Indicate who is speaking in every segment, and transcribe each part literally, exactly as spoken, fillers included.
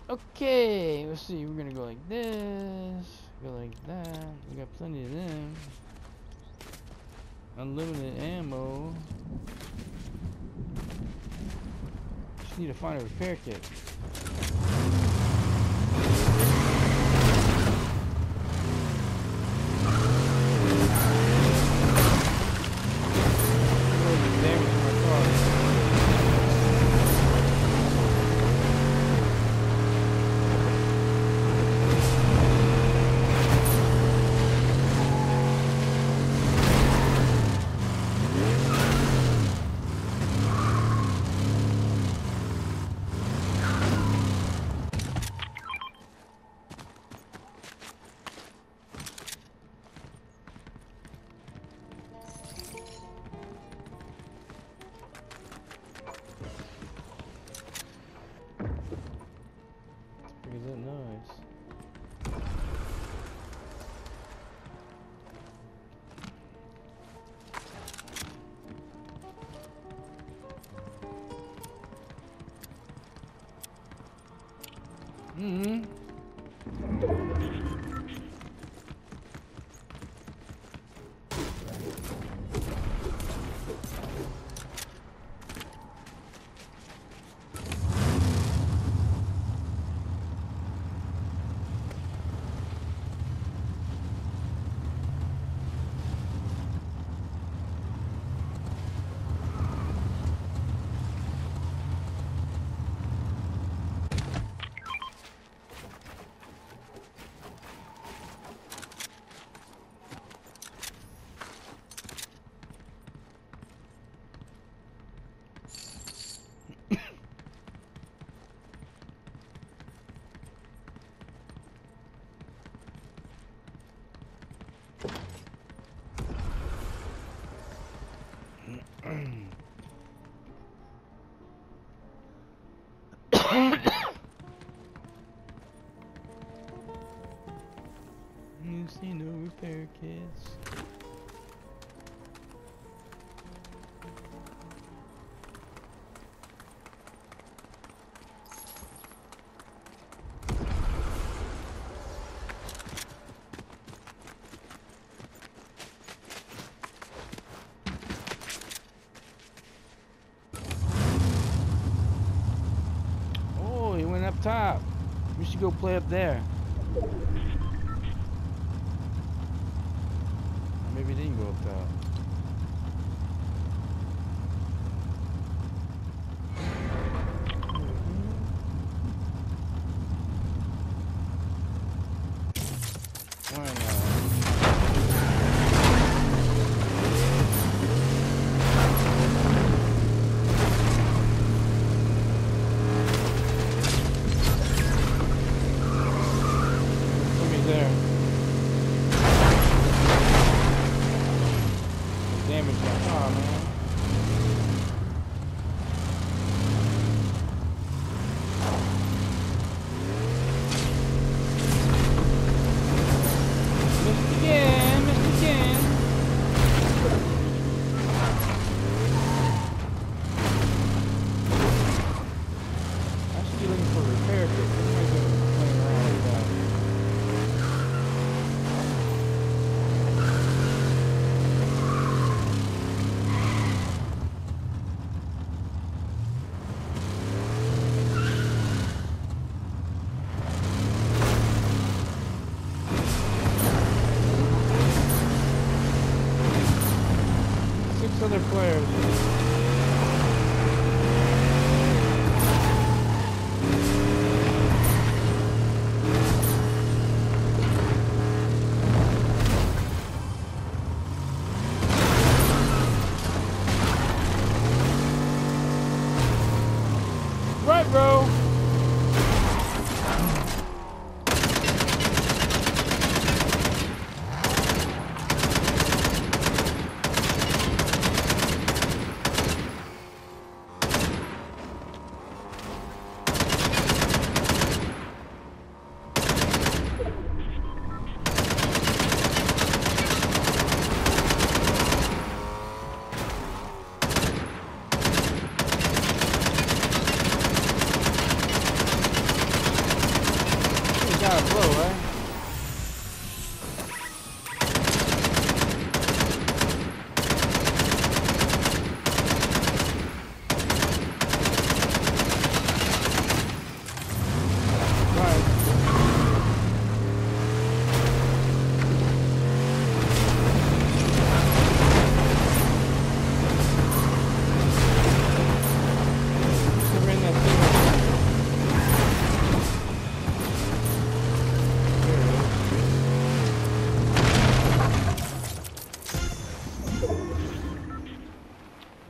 Speaker 1: Okay, let's see. We're gonna go like this, go like that. We got plenty of them. Unlimited ammo. Just need to find a repair kit. Is that nice? Mm-hmm. You see no repair kits. Oh, he went up top. We should go play up there. Maybe he didn't go up top. Why not? There. Damage that car, man. Missed again, missed again. I should be looking for a repair kit. I'm gonna go playing around with that. Six other players. Right, bro.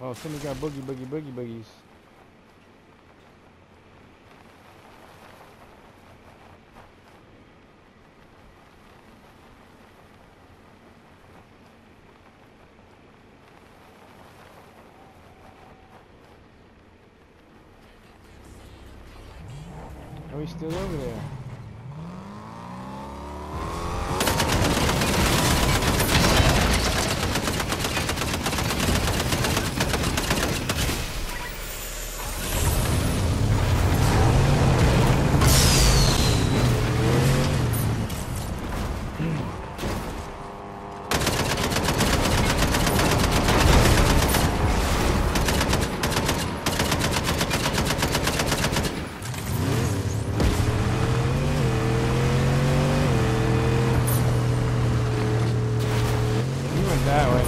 Speaker 1: Oh, somebody got boogie, boogie, boogie, boogies. Are we still over there? That way.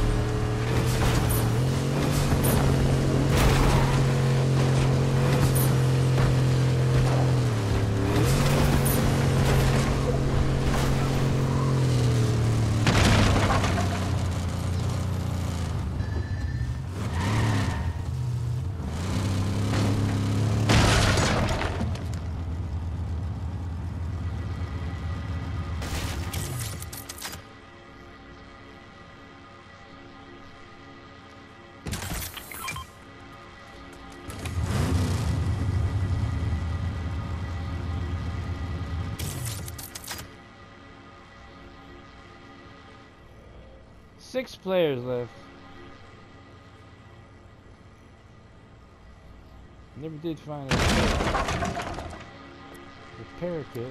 Speaker 1: Six players left. Never did find a repair kit.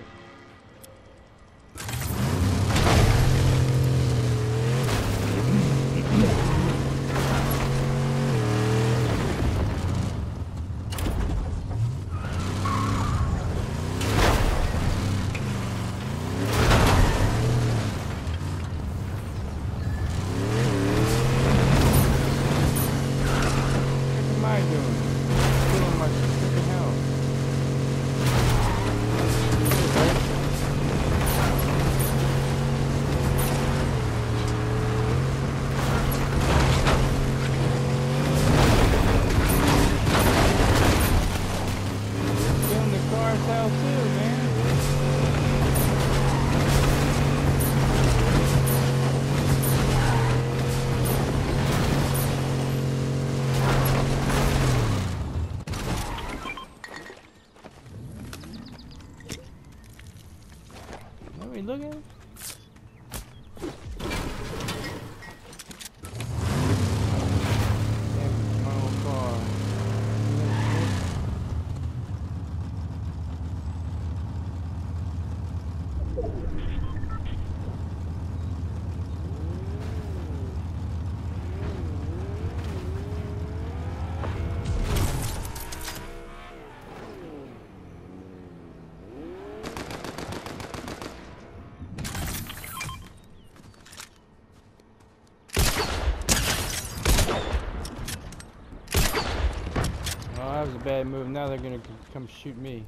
Speaker 1: Looking? That was a bad move. Now they're gonna come shoot me.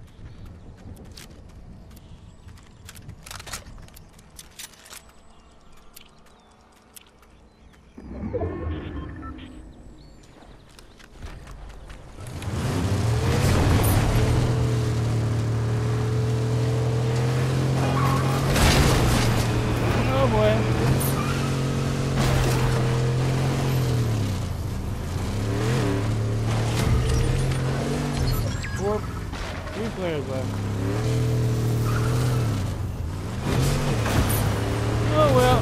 Speaker 1: Oh boy. Four, three players left. Oh well.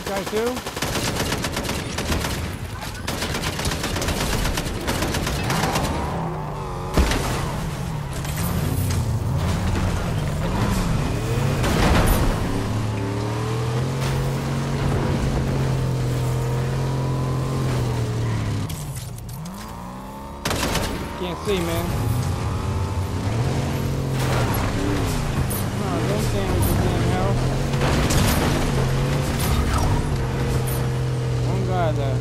Speaker 1: guy too? Can't see, man. Oh, don't damage the damn house. One guy there.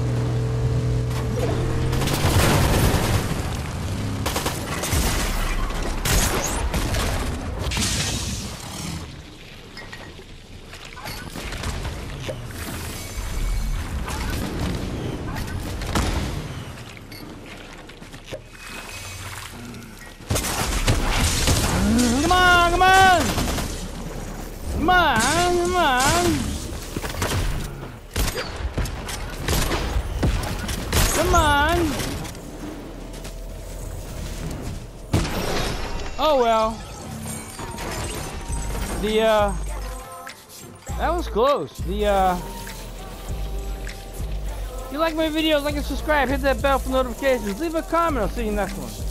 Speaker 1: Come on, come on! Come on, come on! Come on! Oh well. The uh that was close. The uh if you like my videos, like and subscribe, hit that bell for notifications, leave a comment, I'll see you next one.